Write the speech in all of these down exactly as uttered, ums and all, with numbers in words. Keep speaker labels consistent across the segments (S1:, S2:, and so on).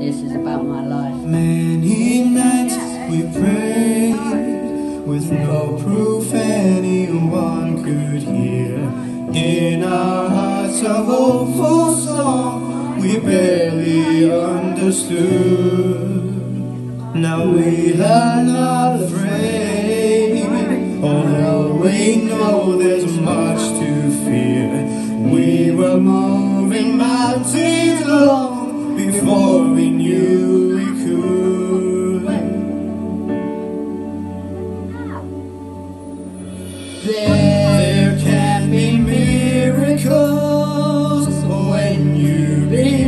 S1: This is about my life.
S2: Many nights we prayed with no proof anyone could hear. In our hearts a hopeful song we barely understood. Now we are not afraid, although we know there's much to fear. We were moving mountains long before we knew we could. There can be miracles when you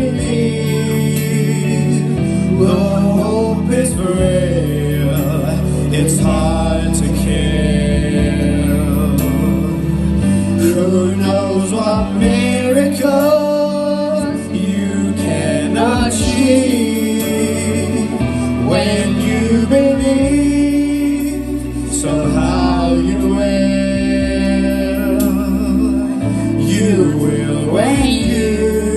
S2: believe. Though hope is frail, it's hard to kill. Who knows what miracles you can achieve when you believe? Somehow you will, you will when you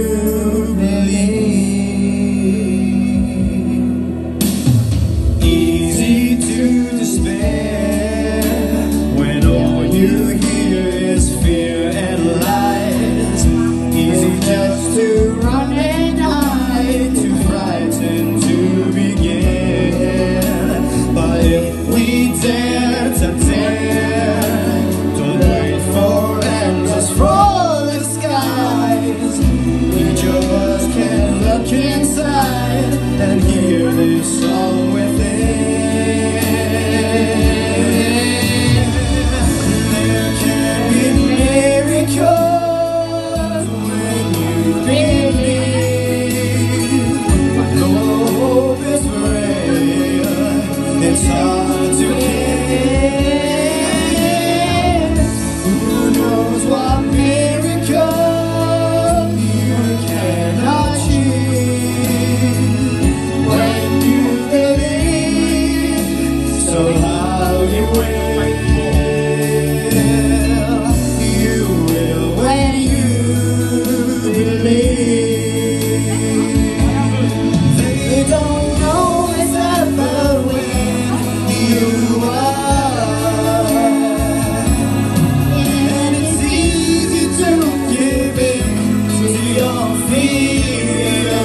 S2: believe. Easy to despair when all you hear is fear and lies. Easy just to run and hide, too frightened to begin. But if we dare to dare, don't wait for answers from the skies. Each of us can look inside and hear this song within. There can be miracles when you believe. Though hope is frail, it's hard to care. Who knows what miracle you can achieve when you believe? Somehow you will, you will when you believe. They don't know exactly where you are, and it's easy to give in to your fear.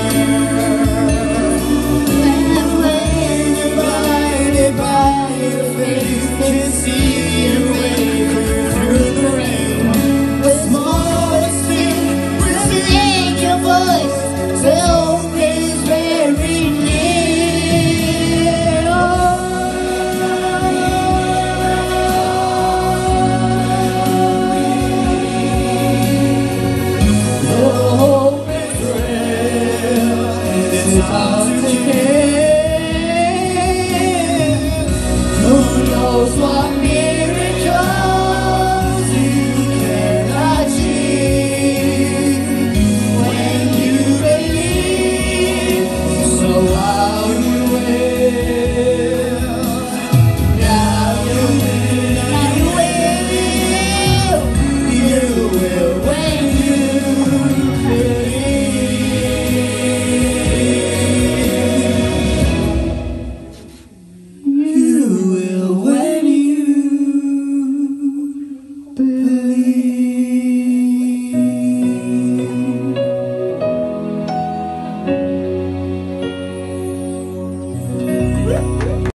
S2: When you're blinded by your faith, can see your way through the rain. The smallest thing will sing your voice till hope is very near. Though hope is frail, it's hard